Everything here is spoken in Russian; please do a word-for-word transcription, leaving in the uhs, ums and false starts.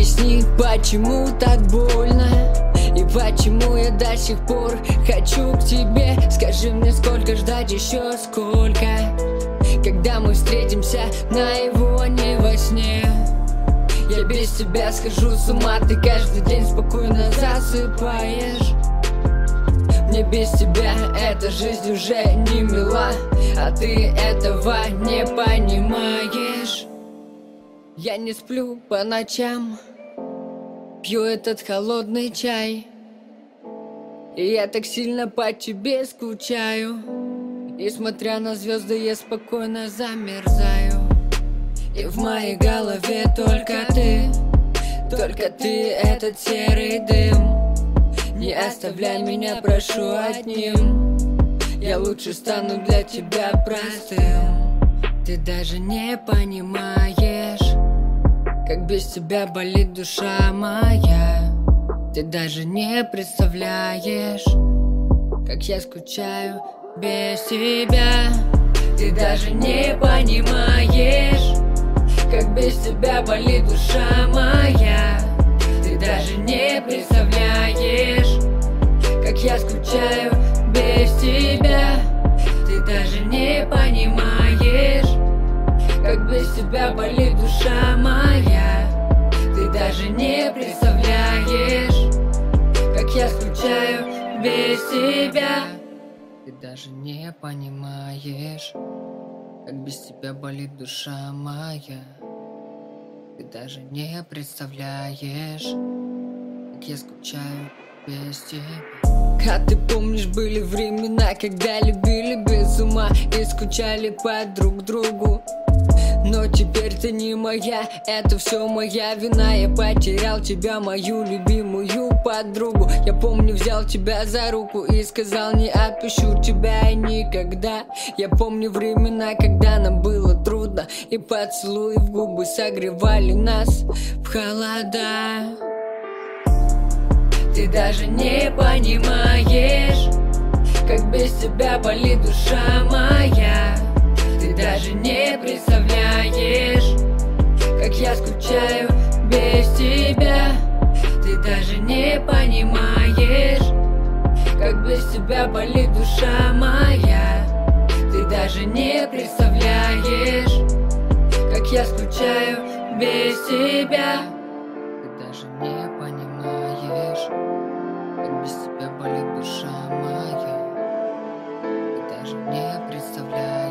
Объясни, почему так больно, и почему я до сих пор хочу к тебе. Скажи мне, сколько ждать еще, сколько, когда мы встретимся наяву, а не во сне. Я без тебя схожу с ума, ты каждый день спокойно засыпаешь. Мне без тебя эта жизнь уже не мила, а ты этого не понимаешь. Я не сплю по ночам, пью этот холодный чай, и я так сильно по тебе скучаю. И смотря на звезды, я спокойно замерзаю. И в моей голове только ты, только ты, этот серый дым. Не оставляй меня, прошу, одним. Я лучше стану для тебя простым. Ты даже не понимаешь, как без тебя болит душа моя. Ты даже не представляешь, как я скучаю без тебя. Ты даже не понимаешь, как без тебя болит душа моя. Ты даже не представляешь, как я скучаю без тебя. Ты даже не понимаешь, как без тебя болит душа моя. Ты даже не представляешь, как я скучаю без тебя. Ты даже не понимаешь, как без тебя болит душа моя. Ты даже не представляешь, как я скучаю без тебя. А ты помнишь, были времена, когда любили без ума и скучали по друг другу. Но теперь ты не моя, это все моя вина. Я потерял тебя, мою любимую подругу. Я помню, взял тебя за руку и сказал, не отпущу тебя и никогда. Я помню времена, когда нам было трудно, и поцелуи в губы согревали нас в холода. Ты даже не понимаешь, как без тебя болит душа моя. Ты даже не представляешь, как я скучаю без тебя. Ты даже не понимаешь, как без тебя болит душа моя. Ты даже не представляешь, как я скучаю без тебя. Ты даже не понимаешь, как без тебя болит душа моя. Ты даже не представляешь.